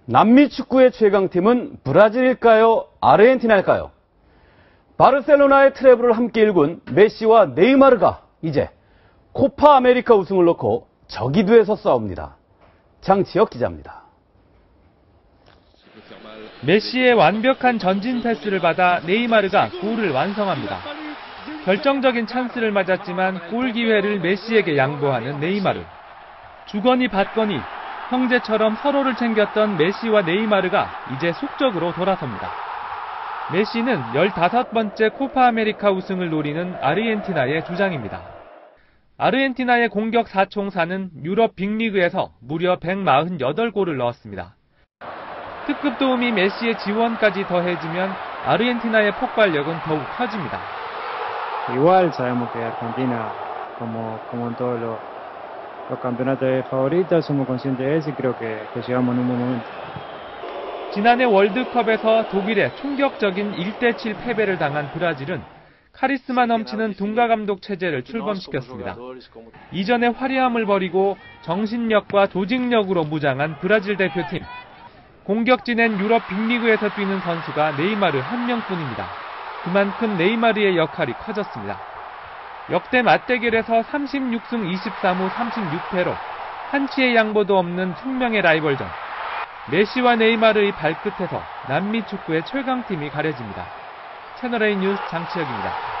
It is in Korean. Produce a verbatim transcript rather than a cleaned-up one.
남미 축구의 최강팀은 브라질일까요? 아르헨티나일까요? 바르셀로나의 트래블을 함께 일군 메시와 네이마르가 이제 코파 아메리카 우승을 놓고 저기도에서 싸웁니다. 장지혁 기자입니다. 메시의 완벽한 전진 패스를 받아 네이마르가 골을 완성합니다. 결정적인 찬스를 맞았지만 골 기회를 메시에게 양보하는 네이마르. 주거니 받거니 형제처럼 서로를 챙겼던 메시와 네이마르가 이제 속적으로 돌아섭니다. 메시는 열다섯 번째 코파 아메리카 우승을 노리는 아르헨티나의 주장입니다. 아르헨티나의 공격 사총사는 유럽 빅리그에서 무려 백사십팔 골을 넣었습니다. 특급 도움이 메시의 지원까지 더해지면 아르헨티나의 폭발력은 더욱 커집니다. Igual sabemos que Argentina, como, como en todos los, los campeonatos favoritos, somos conscientes de eso y creo que, que llegamos en un buen momento. 지난해 월드컵에서 독일의 충격적인 일 대 칠 패배를 당한 브라질은 카리스마 넘치는 둥가 감독 체제를 출범시켰습니다. 이전의 화려함을 버리고 정신력과 조직력으로 무장한 브라질 대표팀. 공격진엔 유럽 빅리그에서 뛰는 선수가 네이마르 한 명뿐입니다. 그만큼 네이마르의 역할이 커졌습니다. 역대 맞대결에서 삼십육 승 이십삼 무 삼십육 패로 한치의 양보도 없는 숙명의 라이벌전. 메시와 네이마르의 발끝에서 남미 축구의 최강팀이 가려집니다. 채널A 뉴스 장치혁입니다.